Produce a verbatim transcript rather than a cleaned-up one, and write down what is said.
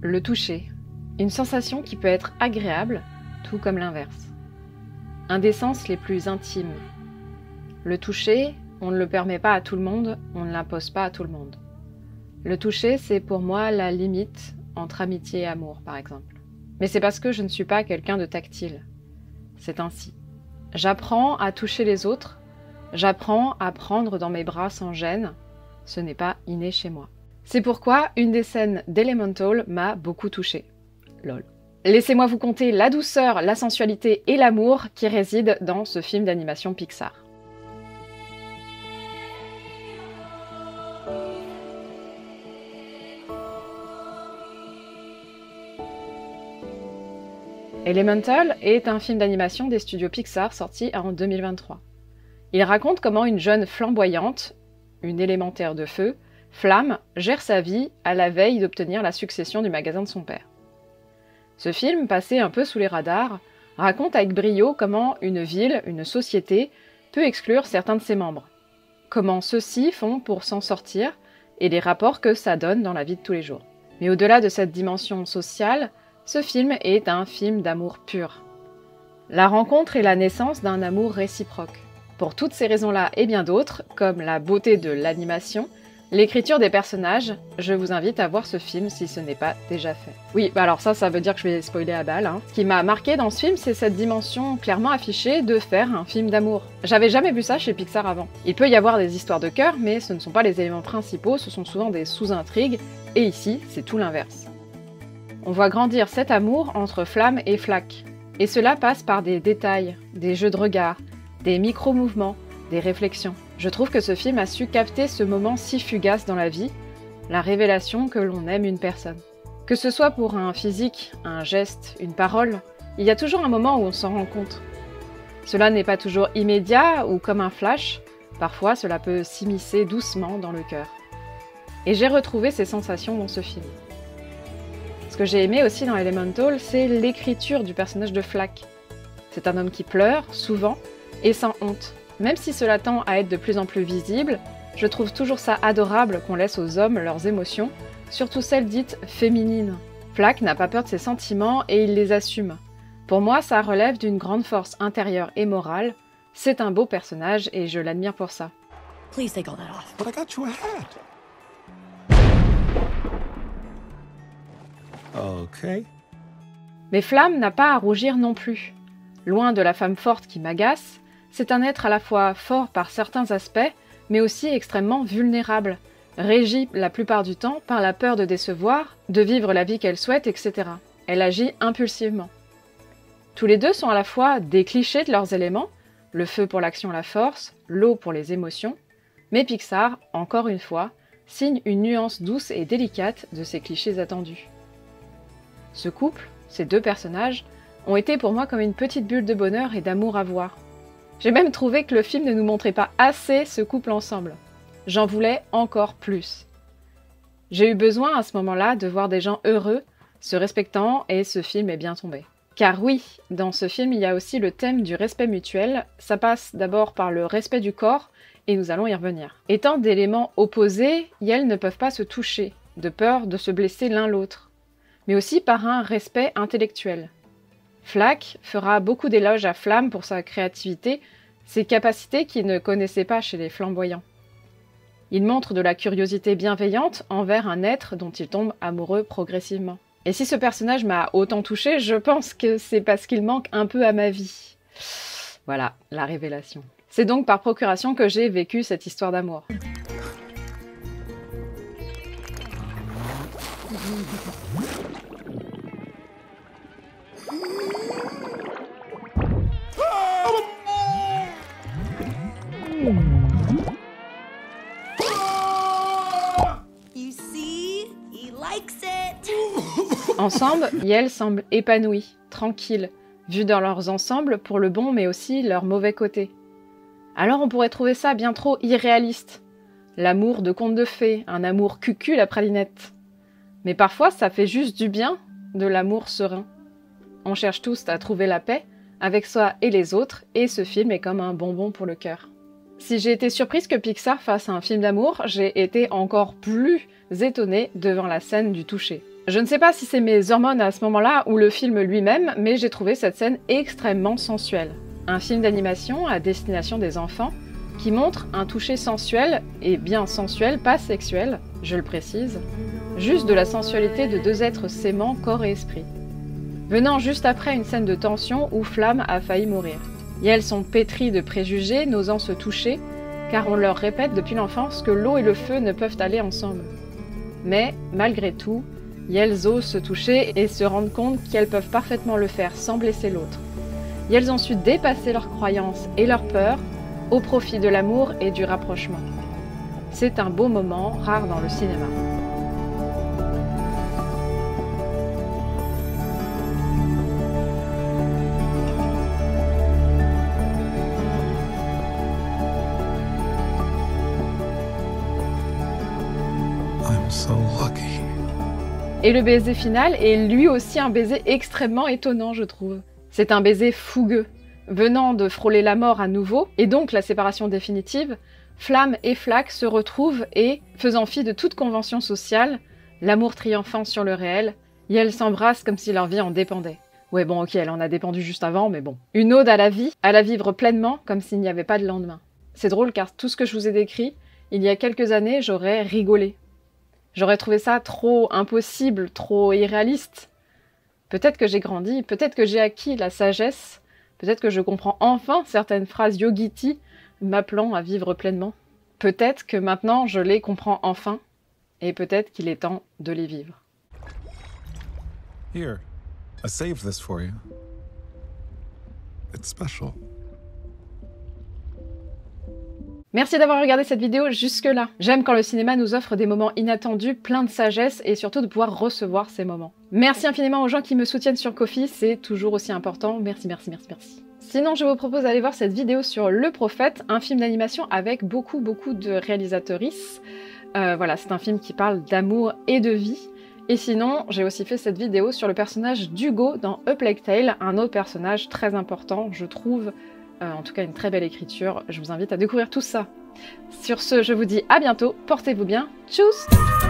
Le toucher. Une sensation qui peut être agréable, tout comme l'inverse. Un des sens les plus intimes. Le toucher, on ne le permet pas à tout le monde, on ne l'impose pas à tout le monde. Le toucher, c'est pour moi la limite entre amitié et amour, par exemple. Mais c'est parce que je ne suis pas quelqu'un de tactile. C'est ainsi. J'apprends à toucher les autres, j'apprends à prendre dans mes bras sans gêne. Ce n'est pas inné chez moi. C'est pourquoi une des scènes d'Elemental m'a beaucoup touchée. Lol. Laissez-moi vous conter la douceur, la sensualité et l'amour qui résident dans ce film d'animation Pixar. Elemental est un film d'animation des studios Pixar sorti en deux mille vingt-trois. Il raconte comment une jeune flamboyante, une élémentaire de feu, Flamme, gère sa vie à la veille d'obtenir la succession du magasin de son père. Ce film, passé un peu sous les radars, raconte avec brio comment une ville, une société, peut exclure certains de ses membres. Comment ceux-ci font pour s'en sortir et les rapports que ça donne dans la vie de tous les jours. Mais au-delà de cette dimension sociale, ce film est un film d'amour pur. La rencontre est la naissance d'un amour réciproque. Pour toutes ces raisons-là et bien d'autres, comme la beauté de l'animation, l'écriture des personnages, je vous invite à voir ce film si ce n'est pas déjà fait. Oui, bah alors ça, ça veut dire que je vais spoiler à balle. Hein. Ce qui m'a marqué dans ce film, c'est cette dimension clairement affichée de faire un film d'amour. J'avais jamais vu ça chez Pixar avant. Il peut y avoir des histoires de cœur, mais ce ne sont pas les éléments principaux, ce sont souvent des sous-intrigues, et ici, c'est tout l'inverse. On voit grandir cet amour entre Flamme et Flack. Et cela passe par des détails, des jeux de regard, des micro-mouvements, des réflexions. Je trouve que ce film a su capter ce moment si fugace dans la vie, la révélation que l'on aime une personne. Que ce soit pour un physique, un geste, une parole, il y a toujours un moment où on s'en rend compte. Cela n'est pas toujours immédiat ou comme un flash, parfois cela peut s'immiscer doucement dans le cœur. Et j'ai retrouvé ces sensations dans ce film. Ce que j'ai aimé aussi dans Elemental, c'est l'écriture du personnage de Flack. C'est un homme qui pleure, souvent, et sans honte. Même si cela tend à être de plus en plus visible, je trouve toujours ça adorable qu'on laisse aux hommes leurs émotions, surtout celles dites féminines. Flack n'a pas peur de ses sentiments et il les assume. Pour moi, ça relève d'une grande force intérieure et morale. C'est un beau personnage et je l'admire pour ça. Please take all that off. But I got you a hat. Okay. Mais Flamme n'a pas à rougir non plus. Loin de la femme forte qui m'agace, c'est un être à la fois fort par certains aspects, mais aussi extrêmement vulnérable, régi la plupart du temps par la peur de décevoir, de vivre la vie qu'elle souhaite, et cetera. Elle agit impulsivement. Tous les deux sont à la fois des clichés de leurs éléments, le feu pour l'action et la force, l'eau pour les émotions, mais Pixar, encore une fois, signe une nuance douce et délicate de ces clichés attendus. Ce couple, ces deux personnages, ont été pour moi comme une petite bulle de bonheur et d'amour à voir. J'ai même trouvé que le film ne nous montrait pas assez ce couple ensemble. J'en voulais encore plus. J'ai eu besoin à ce moment-là de voir des gens heureux, se respectant, et ce film est bien tombé. Car oui, dans ce film, il y a aussi le thème du respect mutuel. Ça passe d'abord par le respect du corps, et nous allons y revenir. Étant d'éléments opposés, elles ne peuvent pas se toucher, de peur de se blesser l'un l'autre, mais aussi par un respect intellectuel. Flack fera beaucoup d'éloges à Flamme pour sa créativité, ses capacités qu'il ne connaissait pas chez les flamboyants. Il montre de la curiosité bienveillante envers un être dont il tombe amoureux progressivement. Et si ce personnage m'a autant touchée, je pense que c'est parce qu'il manque un peu à ma vie. Voilà, la révélation. C'est donc par procuration que j'ai vécu cette histoire d'amour. Ensemble, Yel semble épanouie, tranquille, vue dans leurs ensembles pour le bon mais aussi leur mauvais côté. Alors on pourrait trouver ça bien trop irréaliste. L'amour de conte de fées, un amour cucul à pralinette. Mais parfois ça fait juste du bien, de l'amour serein. On cherche tous à trouver la paix, avec soi et les autres, et ce film est comme un bonbon pour le cœur. Si j'ai été surprise que Pixar fasse un film d'amour, j'ai été encore plus étonnée devant la scène du toucher. Je ne sais pas si c'est mes hormones à ce moment-là ou le film lui-même, mais j'ai trouvé cette scène extrêmement sensuelle. Un film d'animation à destination des enfants qui montre un toucher sensuel, et bien sensuel, pas sexuel, je le précise, juste de la sensualité de deux êtres s'aimant corps et esprit. Venant juste après une scène de tension où Flamme a failli mourir. Et elles sont pétries de préjugés, n'osant se toucher, car on leur répète depuis l'enfance que l'eau et le feu ne peuvent aller ensemble. Mais, malgré tout, elles osent se toucher et se rendent compte qu'elles peuvent parfaitement le faire sans blesser l'autre. Et elles ont su dépasser leurs croyances et leurs peurs au profit de l'amour et du rapprochement. C'est un beau moment, rare dans le cinéma. I'm so lucky. Et le baiser final est lui aussi un baiser extrêmement étonnant, je trouve. C'est un baiser fougueux. Venant de frôler la mort à nouveau, et donc la séparation définitive, Flamme et Flaque se retrouvent et, faisant fi de toute convention sociale, l'amour triomphant sur le réel, et elles s'embrassent comme si leur vie en dépendait. Ouais bon ok, elle en a dépendu juste avant, mais bon. Une ode à la vie, à la vivre pleinement, comme s'il n'y avait pas de lendemain. C'est drôle car tout ce que je vous ai décrit, il y a quelques années, j'aurais rigolé. J'aurais trouvé ça trop impossible, trop irréaliste. Peut-être que j'ai grandi, peut-être que j'ai acquis la sagesse, peut-être que je comprends enfin certaines phrases yogiti m'appelant à vivre pleinement. Peut-être que maintenant je les comprends enfin, et peut-être qu'il est temps de les vivre. Here, I saved this for you. It's special. Merci d'avoir regardé cette vidéo jusque-là. J'aime quand le cinéma nous offre des moments inattendus, pleins de sagesse, et surtout de pouvoir recevoir ces moments. Merci infiniment aux gens qui me soutiennent sur Ko-fi, c'est toujours aussi important. Merci, merci, merci, merci. Sinon, je vous propose d'aller voir cette vidéo sur Le Prophète, un film d'animation avec beaucoup, beaucoup de réalisatrices. Euh, voilà, c'est un film qui parle d'amour et de vie. Et sinon, j'ai aussi fait cette vidéo sur le personnage d'Hugo dans A Plague Tale, un autre personnage très important, je trouve. Euh, en tout cas, une très belle écriture. Je vous invite à découvrir tout ça. Sur ce, je vous dis à bientôt. Portez-vous bien. Tchuss!